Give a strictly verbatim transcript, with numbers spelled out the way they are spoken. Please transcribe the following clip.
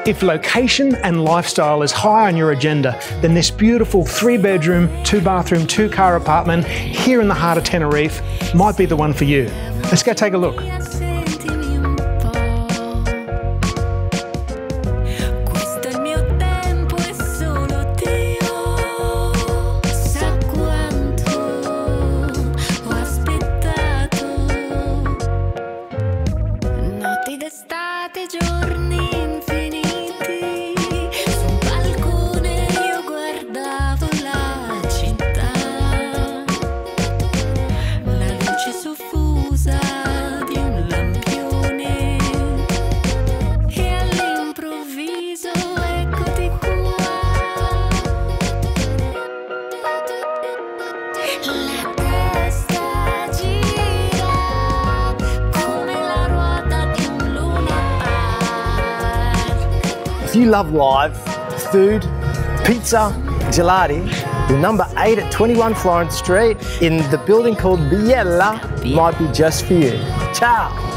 If location and lifestyle is high on your agenda, then this beautiful three bedroom, two bathroom, two car apartment here in the heart of Tenerife might be the one for you. Let's go take a look. If you love live food, pizza, gelati, the number eight at twenty-one Florence Street in the building called Biella might be just for you. Ciao!